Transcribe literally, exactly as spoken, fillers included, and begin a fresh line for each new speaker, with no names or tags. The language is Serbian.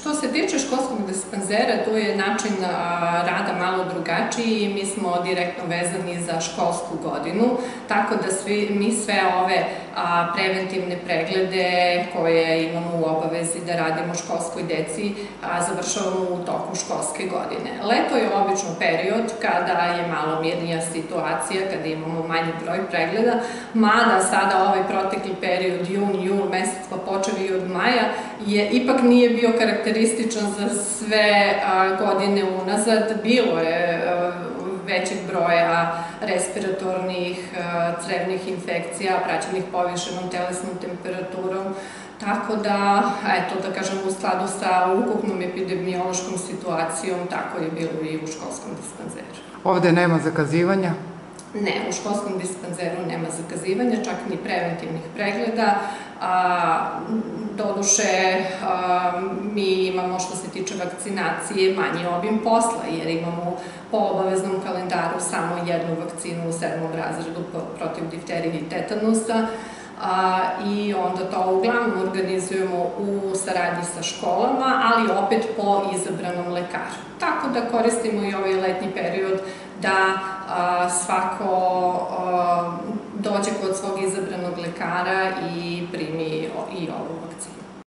Što se tiče školskog dispanzera, tu je način rada malo drugačiji. Mi smo direktno vezani za školsku godinu, tako da mi sve ove preventivne preglede koje imamo u obavezi da radimo školskoj deci završavamo u toku školske godine. Leto je obično period kada je malo mirnija situacija, kada imamo manji broj pregleda, mada sada ovaj protekli period, jun, jul mesec, pa počeo i od maja, ipak nije bio karakterističan za sve godine unazad. Bilo je većeg broja respiratornih, crevnih infekcija, praćenih povišenom telesnom temperaturom, tako da, eto, da kažem, u skladu sa ukupnom epidemiološkom situacijom, tako je bilo i u školskom dispanzeru.
Ovde nema zakazivanja?
Ne, u školskom dispanzeru nema zakazivanja, čak ni preventivnih pregleda. Doduše, mi imamo, što se tiče vakcinacije, manji obim posla, jer imamo po obaveznom kalendaru samo jednu vakcinu u sedmom razredu protiv difterije i tetanusa, i onda to uglavnom organizujemo u saradnji sa školama, ali opet po izabranom lekaru. Tako da koristimo i ovaj letnji period da svako dođe kod svog izabranog lekara i primi i ovu vakcinu.